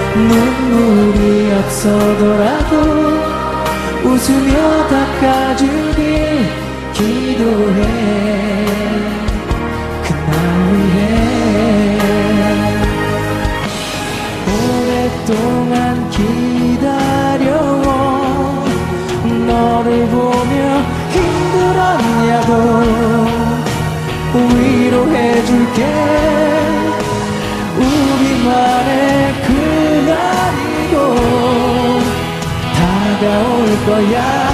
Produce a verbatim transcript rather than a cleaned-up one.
눈물이 없어더라도 웃으며 닦아주길 기도해. 그날 위해 오랫동안 기다려온 너를 보며 힘들었냐고 위로해줄게. 우리만의 그날이고 다가올 거야.